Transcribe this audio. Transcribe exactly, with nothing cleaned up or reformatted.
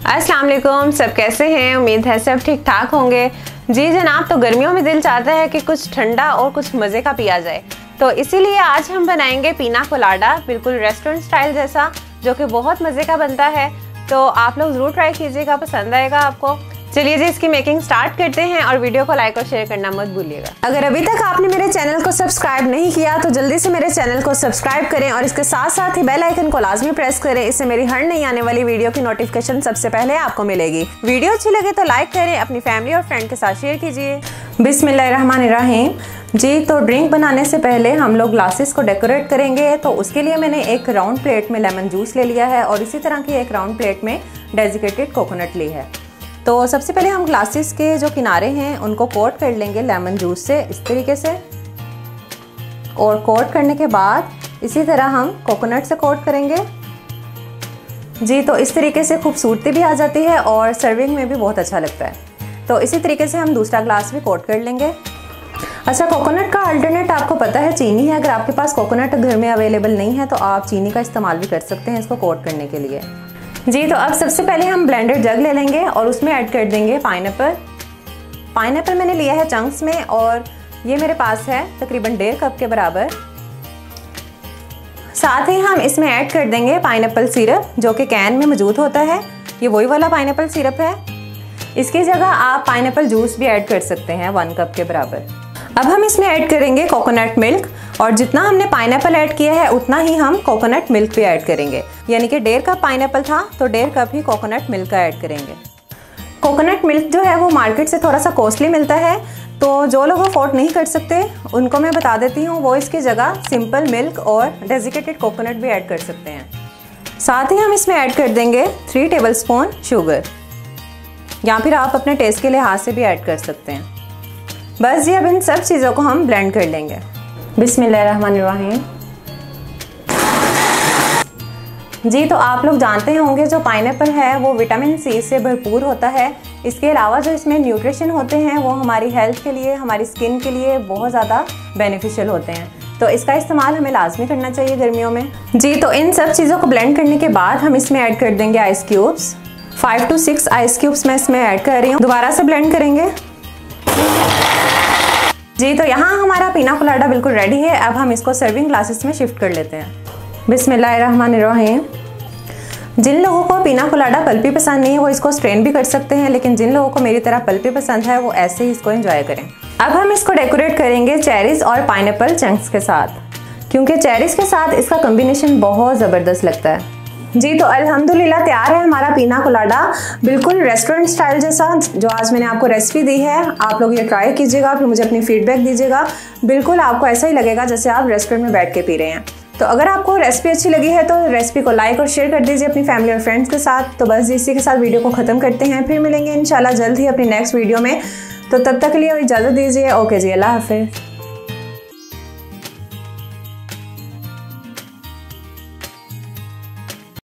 अस्सलाम वालेकुम, सब कैसे हैं? उम्मीद है सब ठीक ठाक होंगे। जी जनाब, तो गर्मियों में दिल चाहता है कि कुछ ठंडा और कुछ मज़े का पिया जाए, तो इसीलिए आज हम बनाएंगे पीना कोलाडा, बिल्कुल रेस्टोरेंट स्टाइल जैसा, जो कि बहुत मज़े का बनता है। तो आप लोग ज़रूर ट्राई कीजिएगा, पसंद आएगा आपको। चलिए जी इसकी मेकिंग स्टार्ट करते हैं और वीडियो को लाइक और शेयर करना मत भूलिएगा। अगर अभी तक आपने मेरे चैनल को सब्सक्राइब नहीं किया तो जल्दी से मेरे चैनल को सब्सक्राइब करें और इसके साथ साथ ही बेल आइकन को लाजमी प्रेस करें। इससे मेरी हर नई आने वाली वीडियो की नोटिफिकेशन सबसे पहले आपको मिलेगी। वीडियो अच्छी लगे तो लाइक करें, अपनी फैमिली और फ्रेंड के साथ शेयर कीजिए। बिस्मिल्लाहिर्रहमानिर्रहीम। जी तो ड्रिंक बनाने से पहले हम लोग ग्लासेस को डेकोरेट करेंगे, तो उसके लिए मैंने एक राउंड प्लेट में लेमन जूस ले लिया है और इसी तरह की एक राउंड प्लेट में डेजिकेटेड कोकोनट ली है। तो सबसे पहले हम ग्लासेस के जो किनारे हैं उनको कोट कर लेंगे लेमन जूस से इस तरीके से, और कोट करने के बाद इसी तरह हम कोकोनट से कोट करेंगे। जी तो इस तरीके से खूबसूरती भी आ जाती है और सर्विंग में भी बहुत अच्छा लगता है। तो इसी तरीके से हम दूसरा ग्लास भी कोट कर लेंगे। अच्छा, कोकोनट का अल्टरनेट आपको पता है चीनी है। अगर आपके पास कोकोनट घर में अवेलेबल नहीं है तो आप चीनी का इस्तेमाल भी कर सकते हैं इसको कोट करने के लिए। जी तो अब सबसे पहले हम ब्लेंडर जग ले लेंगे और उसमें ऐड कर देंगे पाइनएप्पल। पाइनएप्पल मैंने लिया है चंक्स में और ये मेरे पास है तकरीबन डेढ़ कप के बराबर। साथ ही हम इसमें ऐड कर देंगे पाइनएप्पल सिरप, जो कि कैन में मौजूद होता है। ये वही वाला पाइनएप्पल सिरप है। इसकी जगह आप पाइनएप्पल जूस भी ऐड कर सकते हैं वन कप के बराबर। अब हम इसमें ऐड करेंगे कोकोनट मिल्क, और जितना हमने पाइनएप्पल ऐड किया है उतना ही हम कोकोनट मिल्क भी ऐड करेंगे। यानी कि डेढ़ कप पाइनएप्पल था तो डेढ़ कप ही कोकोनट मिल्क का ऐड करेंगे। कोकोनट मिल्क जो है वो मार्केट से थोड़ा सा कॉस्टली मिलता है, तो जो लोग अफोर्ड नहीं कर सकते उनको मैं बता देती हूँ, वो इसकी जगह सिंपल मिल्क और डेजिकेटेड कोकोनट भी ऐड कर सकते हैं। साथ ही हम इसमें ऐड कर देंगे थ्री टेबल स्पून शुगर, या फिर आप अपने टेस्ट के लिहाज से भी ऐड कर सकते हैं। बस जी अब इन सब चीज़ों को हम ब्लेंड कर लेंगे। बिस्मिल्लाहिर्रहमानिर्रहीम। जी तो आप लोग जानते होंगे जो पाइनएप्पल है वो विटामिन सी से भरपूर होता है। इसके अलावा जो इसमें न्यूट्रिशन होते हैं वो हमारी हेल्थ के लिए, हमारी स्किन के लिए बहुत ज़्यादा बेनिफिशियल होते हैं, तो इसका इस्तेमाल हमें लाजमी करना चाहिए गर्मियों में। जी तो इन सब चीज़ों को ब्लेंड करने के बाद हम इसमें ऐड कर देंगे ice cubes. Five to six ice cubes मैं इसमें ऐड कर रही हूँ। दोबारा से ब्लेंड करेंगे। जी तो यहाँ हमारा पीना कोलाडा बिल्कुल रेडी है। अब हम इसको सर्विंग ग्लासेस में शिफ्ट कर लेते हैं। बिस्मिल्लाहिर्रहमानिर्रहीम। जिन लोगों को पीना कोलाडा पल्पी पसंद नहीं है वो इसको स्ट्रेन भी कर सकते हैं, लेकिन जिन लोगों को मेरी तरह पल्पी पसंद है वो ऐसे ही इसको एंजॉय करें। अब हम इसको डेकोरेट करेंगे चेरीज और पाइनएप्पल चंक्स के साथ, क्योंकि चेरीज के साथ इसका कॉम्बिनेशन बहुत ज़बरदस्त लगता है। जी तो अल्हम्दुलिल्लाह तैयार है हमारा पीना कोलाडा, बिल्कुल रेस्टोरेंट स्टाइल जैसा, जो आज मैंने आपको रेसिपी दी है। आप लोग ये ट्राई कीजिएगा, फिर मुझे अपनी फीडबैक दीजिएगा। बिल्कुल आपको ऐसा ही लगेगा जैसे आप रेस्टोरेंट में बैठ के पी रहे हैं। तो अगर आपको रेसिपी अच्छी लगी है तो रेसिपी को लाइक और शेयर कर दीजिए अपनी फैमिली और फ्रेंड्स के साथ। तो बस इसी के साथ वीडियो को ख़त्म करते हैं, फिर मिलेंगे इंशाल्लाह जल्द ही अपनी नेक्स्ट वीडियो में। तो तब तक के लिए इजाज़त दीजिए। ओके जी, अल्लाह हाफिज़।